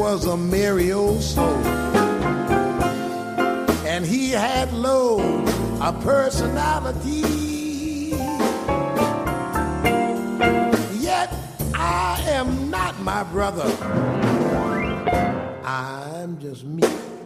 was a merry old soul, and he had low a personality. Yet I am not my brother, I'm just me.